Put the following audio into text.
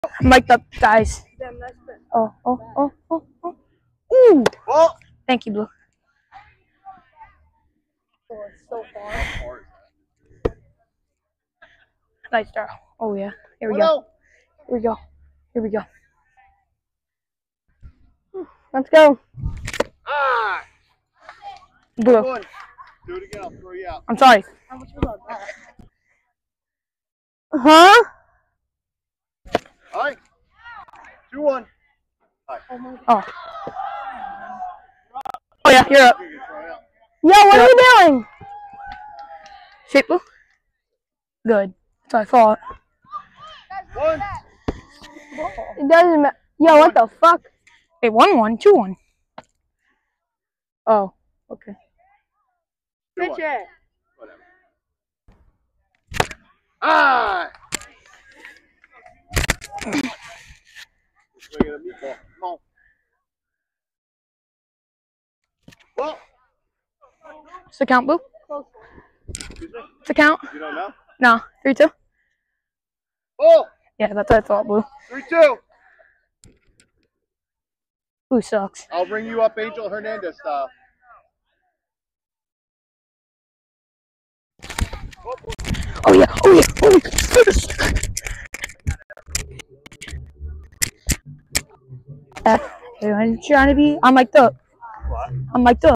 Mic'd up, guys. Oh. Ooh. Oh. Thank you, Blue. Oh, it's so far. Nice throw. Oh, yeah. Here we go. Here we go. Let's go. Ah. Blue. One. Do it again. I'll throw you out. I'm sorry. How much was that? Huh? All right. 2-1. Oh. Oh, yeah. You're up. Yo, what are you doing? Shape, Blue. Good. That's what I thought. 1. It doesn't matter. Yo, what the fuck? Wait, 1-1, 2-1. Oh, okay. Pitch it. Whatever. Ah! Swing at a meatball. Come on. Well. What's the count, Blue? Excuse me? What's the count? You don't know? No. 3-2? Oh! Yeah, that's what I thought, Blue. 3-2. Blue sucks. I'll bring you up Angel Hernandez style. Oh, yeah. I'm trying to be. I'm mic'd up. What? I'm mic'd up.